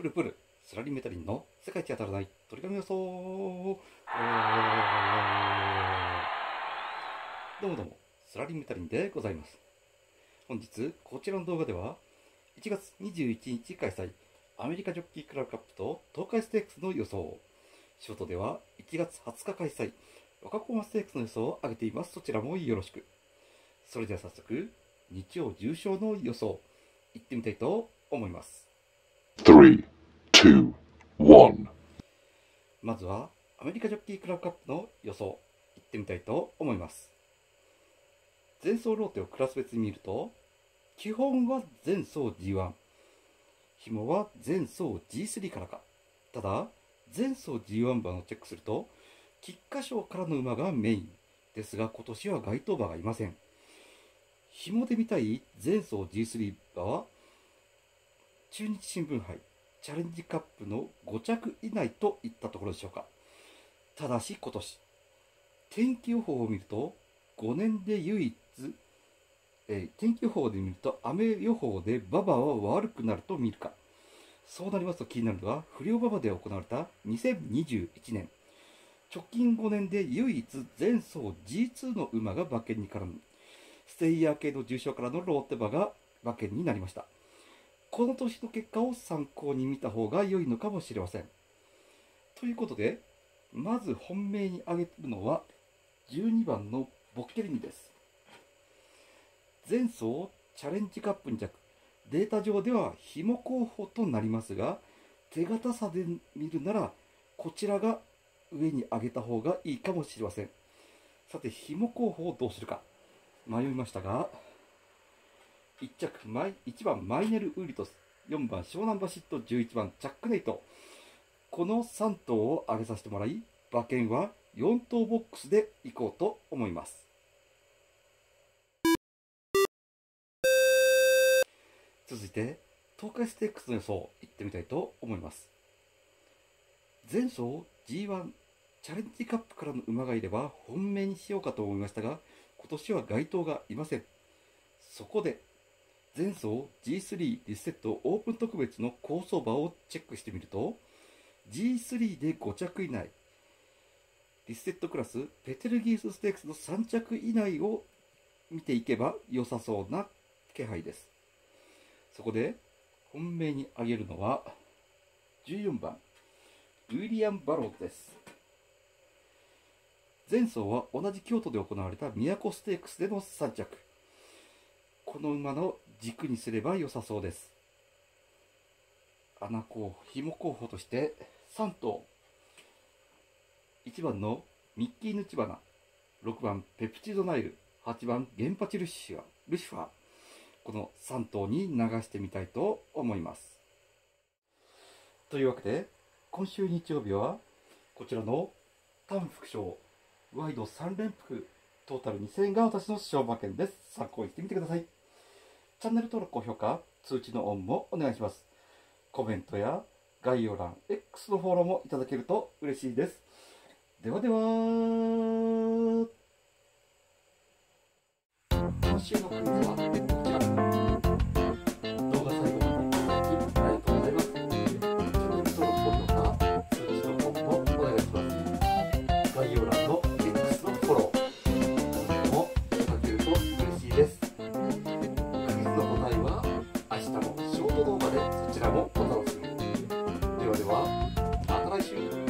ルプルスラリンメタリンの世界一当たらない鳥紙予想。どうもどうも、スラリンメタリンでございます。本日こちらの動画では1月21日開催アメリカジョッキークラブカップと東海ステークスの予想、ショートでは1月20日開催若駒ステークスの予想を上げています。そちらもよろしく。それでは早速日曜重賞の予想いってみたいと思います。 3、2、1。 まずはアメリカジョッキークラブカップの予想いってみたいと思います。前走ローテをクラス別に見ると、基本は前走 G1、紐は前走 G3 からか。ただ前走 G1 番をチェックすると菊花賞からの馬がメインですが、今年は該当馬がいません。紐で見たい前走 G3 馬は中日新聞杯チャレンジカップの5着以内といったところでしょうか。ただし今年天気予報を見ると5年で唯一、天気予報で見ると雨予報で馬場は悪くなると見るか。そうなりますと気になるのは不良馬場で行われた2021年直近5年で唯一前走 G2 の馬が馬券に絡むステイヤー系の重賞からのローテ馬が馬券になりました。この年の結果を参考に見た方が良いのかもしれません。ということでまず本命に挙げるのは12番のボッケリニです。前走チャレンジカップ2着、データ上では紐候補となりますが、手堅さで見るならこちらが上に上げた方がいいかもしれません。さて紐候補をどうするか迷いましたが、1番マイネル・ウリトス、4番湘南バシット、11番チャックネイト、この3頭を上げさせてもらい、馬券は4頭ボックスでいこうと思います。続いて東海ステークスの予想いってみたいと思います。前走 G1 チャレンジカップからの馬がいれば本命にしようかと思いましたが、今年は該当がいません。そこで前走 G3 リセットオープン特別の好走馬をチェックしてみると、 G3 で5着以内、リセットクラスペテルギースステークスの3着以内を見ていけば良さそうな気配です。そこで本命に挙げるのは14番ウィリアム・バローズです。前走は同じ京都で行われた都ステークスでの3着、この馬の軸にすれば良さそうです。紐候補として3頭、1番のミッキーヌチバナ、6番ペプチドナイル、8番ゲンパチルシファー、この3頭に流してみたいと思います。というわけで今週日曜日はこちらの単副賞ワイド3連複トータル2000円が私の勝馬券です。参考にしてみてください。チャンネル登録、高評価、通知のオンもお願いします。コメントや概要欄 X のフォローもいただけると嬉しいです。ではでは、今週のクイズはこちら。動画最後までご覧いただきありがとうございます。チャンネル登録、高評価、通知のオンもお願いします。概要欄の X のフォローもいただけると嬉しいです。クイズの答えは明日のショート動画でそちらもお楽しみに。ではでは、また来週。